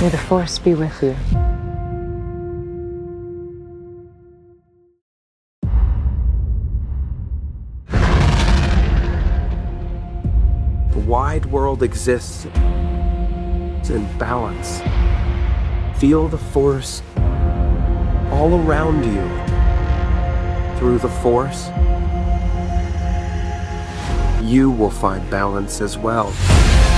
May the Force be with you. The wide world exists in balance. Feel the Force all around you. Through the Force, you will find balance as well.